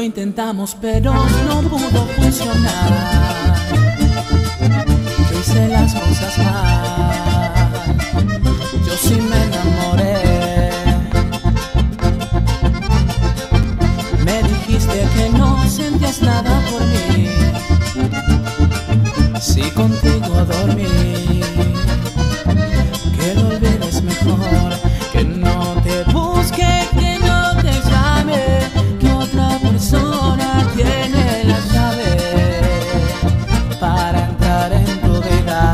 intentamos, pero no pudo funcionar. Yo hice las cosas mal, yo sí me enamoré. Me dijiste que no sentías nada por mí, si contigo dormí. Que lo olvides mejor, que no te busque, que no te llame, que otra persona tiene la llave para entrar en tu vida.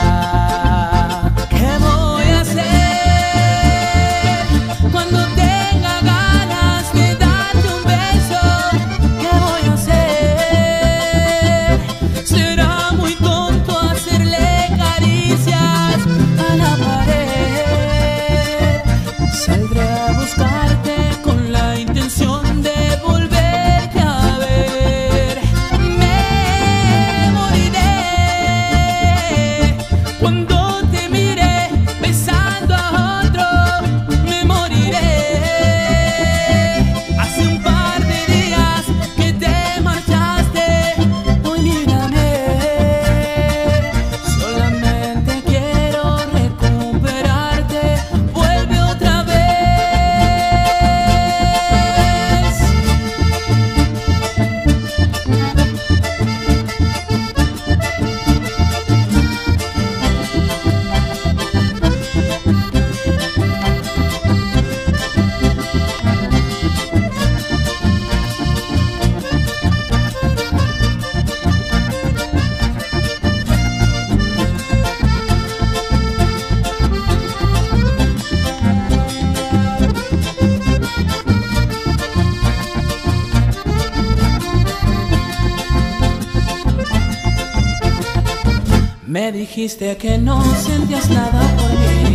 ¿Qué voy a hacer cuando tenga ganas de darte un beso? ¿Qué voy a hacer? Será muy tonto hacerle caricias a la pared. Saldré a buscarte con la intención de volverte a ver. Me moriré cuando te mire besando a otro. Me moriré. Hace un par de días que te marchaste. Hoy mírame, solamente quiero recuperarte. Vuelve otra vez. Me dijiste que no sentías nada por mí,